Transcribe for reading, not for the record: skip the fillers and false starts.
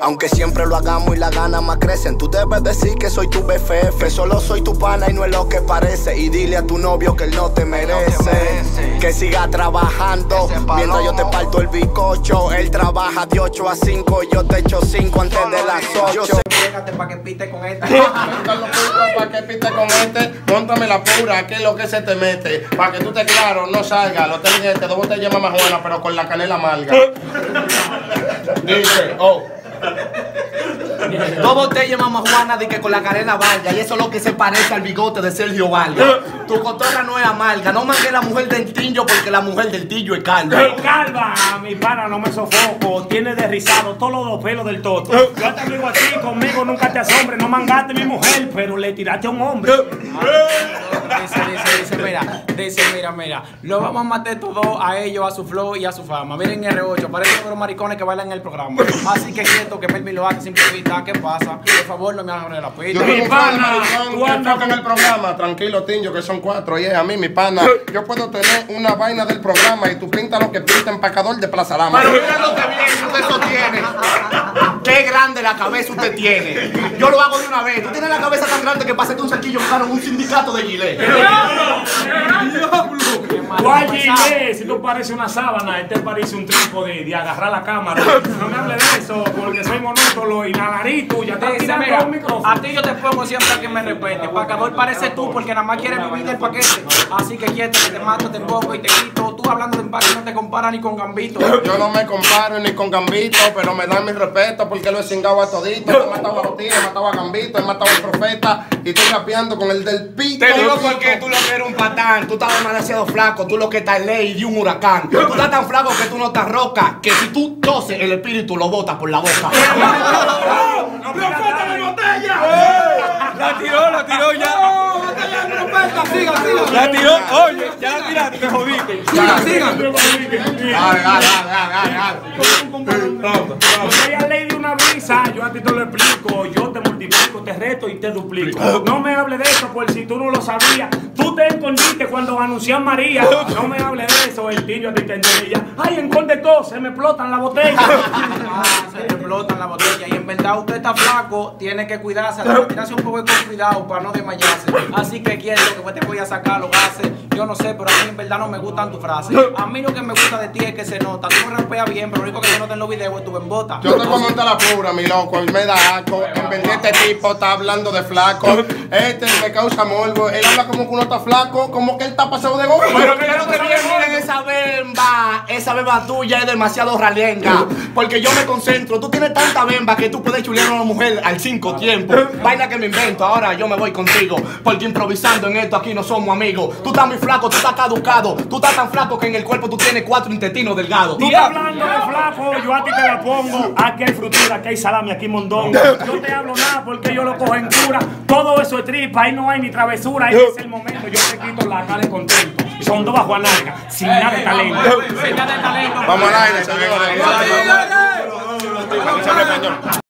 Aunque siempre lo hagamos y las ganas más crecen, tú debes decir que soy tu BFF. Solo soy tu pana y no es lo que parece. Y dile a tu novio que él no te merece. Que siga trabajando mientras yo te parto el bizcocho. Él trabaja de 8 a 5, yo te echo 5 antes de las 8. Pégate pa' que pite con este. Pa' que pite con este. Póntame la pura, que es lo que se te mete. Pa' que tú te claro, no salga. Lo tengo este, 2 botellas de mamajuana, pero con la canela amarga. Dice, oh. 2 botellas de mamajuana de que con la canela valga. Y eso es lo que se parece al bigote de Sergio Valga. Tu cotorra no es amarga. No mangué la mujer del Tillo porque la mujer del Tillo es calva. ¡Ey, calva! Mi pana no me sofoco. Tiene desrizado todos los pelos del toto. Yo te digo a ti, conmigo nunca te asombres. No mangaste mi mujer, pero le tiraste a un hombre. Dice, mira, lo vamos a matar todos a ellos, a su flow y a su fama. Miren R8, parece los maricones que bailan en el programa. Así que quieto que Melvin lo hace sin pista. ¿Qué pasa? Por favor, no me hagan la pista. Yo tengo un pana que toca en el programa. Tranquilo, Tinjo, que son 4. Y a mí, mi pana, yo puedo tener una vaina del programa y tú pinta lo que pinta empacador de Plaza Lama. Pero mira lo que bien usted sostiene. Qué grande la cabeza usted tiene. Yo lo hago de una vez. Tú tienes la cabeza tan grande que pasete un cerquillo caro en un sindicato de Gilet. ¿Cuál Gilet? Si tú pareces una sábana, este parece un trípode de agarrar la cámara. No me hable de eso, porque soy monótono y la nariz tuya está tirando un micrófono. A ti yo te pongo siempre a que me respete. Pacador parece tú porque nada más quieres vivir del paquete. Así que quieto que te mato, te pongo y te quito. Tú hablando de empaque no te comparas ni con Gambito. Yo no me comparo ni con Gambito, pero me dan mi respeto porque lo he cingado a todito. He matado a los tigres, he matado a Gambito, he matado al profeta y estoy rapeando con el del pito. Te digo porque tú lo que eres un patán. Tú estás demasiado flaco. Tú lo que estás ley de un huracán. Tú estás tan flaco que tú no estás roca. Que si tú toses, el espíritu lo botas por la boca. La tiró ya. Siga. La tiró, oye, ya la tiraste, te jodiste. Siga. Porque ella ley de una brisa, yo a ti te lo explico. Yo te multiplico, te reto y te duplico. No me hables de eso, por si tú no lo sabías. Tú te escondiste cuando anuncian María. No me hables de eso, el Tillo a ti te enseña. Ay, en Conde todo, se me explotan la botella. Se le explotan la botella. Y en verdad usted está flaco, tiene que cuidarse, tirarse un poco con cuidado para no desmayarse. Así que quiero que pues te voy a sacar los gases. Yo no sé, pero a mí en verdad no me gustan tus frases. A mí lo que me gusta de ti es que se nota. Tú me rapeas bien, pero lo único que se nota en los videos es tu bembota. Yo te voy a montar la pura, mi loco, él me da asco. En vez de este tipo está hablando de flaco. Este me causa morbo. Él habla como que uno está flaco, como que él está pasado de goma. Pero que lo que bien, miren esa bemba tuya es demasiado ralenga. Porque yo me concentro, tú tienes tanta bemba que tú puedes chulear a una mujer al 5 tiempo. Vaina que me invento, ahora yo me voy contigo. Porque improvisando en esto aquí no somos amigos. Tú estás muy flaco, tú estás caducado. Tú estás tan flaco que en el cuerpo tú tienes 4 intestinos delgados. Tú estás hablando de flaco, yo a ti te la pongo. Aquí hay frutura, aquí hay salami, aquí hay mondongo. No te hablo nada porque yo lo cojo en cura. Todo eso es tripa, ahí no hay ni travesura. Ese es el momento, yo te quito la cara de contento. Son 2 bajo a nalga, sin nada de talento. Vamos al aire, señores.